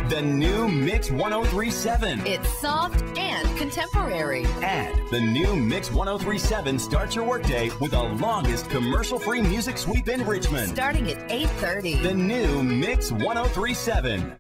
The new Mix 1037. It's soft and contemporary. And the new Mix 1037 starts your workday with the longest commercial-free music sweep in Richmond. Starting at 8:30. The new Mix 1037.